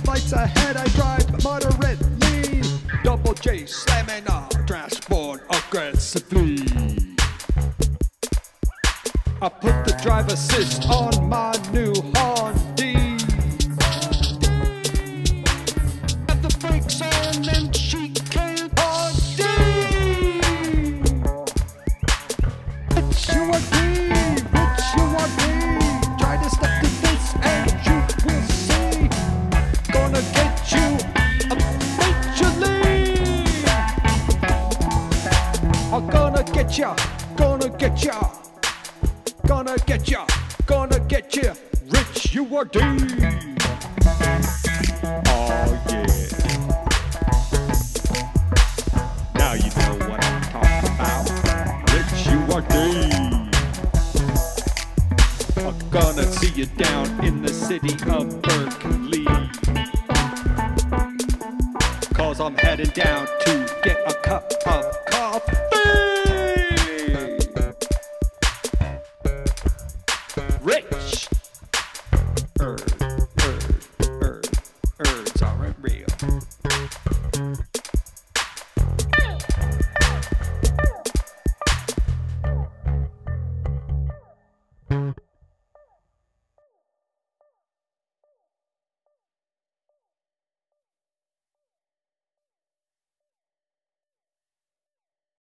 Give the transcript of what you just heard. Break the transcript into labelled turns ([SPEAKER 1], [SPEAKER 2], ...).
[SPEAKER 1] lights ahead, I drive moderately. Double J slamming on transport aggressively. I put the drive assist on my new Honda. Have the brakes on and she can't RD. RichURD, RichURD. Try to step to this and you will see. Gonna get you eventually. I'm gonna get ya, gonna get ya. Gonna get ya, RichURD. Oh yeah. Now you know what I'm talking about. RichURD. I'm gonna see you down in the city of Berkeley. 'Cause I'm heading down to get a cup of